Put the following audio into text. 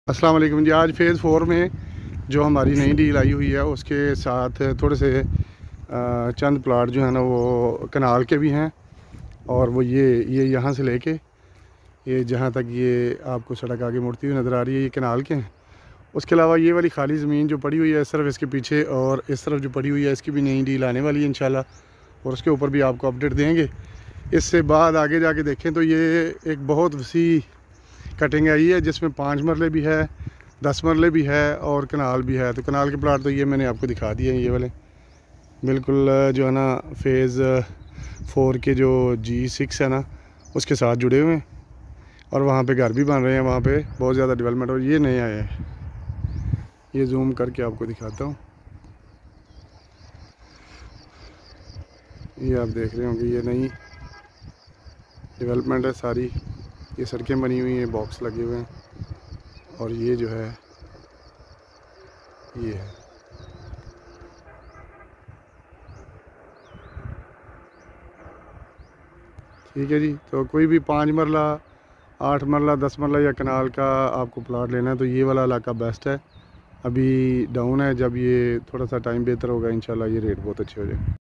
अस्सलाम वालेकुम जी। आज फ़ेज़ 4 में जो हमारी नई डील आई हुई है उसके साथ थोड़े से चंद प्लाट जो है ना वो कनाल के भी हैं। और वो ये यहाँ से लेके ये जहाँ तक ये आपको सड़क आगे मुड़ती हुई नज़र आ रही है ये कनाल के हैं। उसके अलावा ये वाली खाली ज़मीन जो पड़ी हुई है इस तरफ इसके पीछे और इस तरफ जो पड़ी हुई है इसकी भी नई डील आने वाली है इंशाल्लाह, और उसके ऊपर भी आपको अपडेट देंगे। इससे बाद आगे जाके देखें तो ये एक बहुत वसी कटिंग आई है जिसमें 5 मरले भी है, 10 मरले भी है और कनाल भी है। तो कनाल के प्लाट तो ये मैंने आपको दिखा दिए हैं, ये वाले बिल्कुल जो है ना फ़ेज़ 4 के जो G6 है ना उसके साथ जुड़े हुए हैं। और वहाँ पे घर भी बन रहे हैं, वहाँ पे बहुत ज़्यादा डेवलपमेंट। और ये नए आए हैं, ये जूम करके आपको दिखाता हूँ। ये आप देख रहे होंगे ये नई डेवलपमेंट है सारी। ये सड़कें बनी हुई हैं, बॉक्स लगे हुए हैं और ये जो है ये है। ठीक है जी। तो कोई भी 5 मरला, 8 मरला, 10 मरला या कनाल का आपको प्लाट लेना है तो ये वाला इलाका बेस्ट है। अभी डाउन है, जब ये थोड़ा सा टाइम बेहतर होगा इंशाल्लाह ये रेट बहुत अच्छे हो जाएंगे।